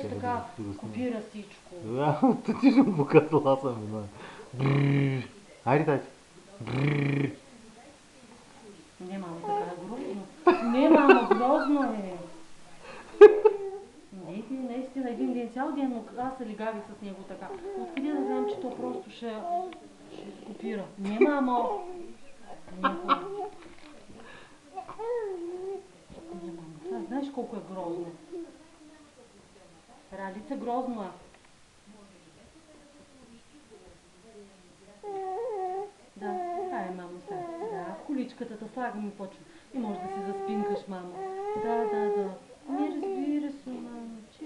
така копира всичко. Да, ти ще му показала съм една. Хайде, тати. Не, мамо, така е грозно. Не, мамо, грозно е. Наистина, един ден, цял ден аз се легави с него така. Откъде да знам, че то просто ще скопира. Не, мамо. Не, хубаво. Не, мамо, това знаеш колко е грозно. Ралица грозно е. Да, това е, мамо, сега. Да, в количката те слагам и почва. И може да си заспинкаш, мамо. Да. Не, разбира се, мамо, че...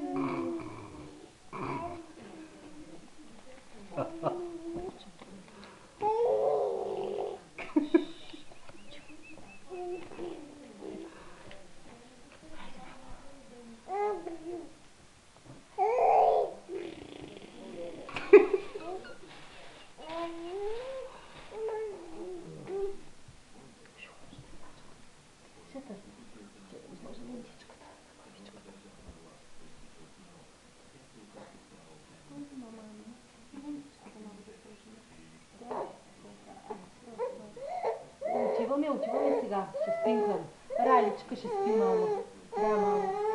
Отиваме сега. Ще спинкам. Раличка ще спи, мамо. Да, мамо.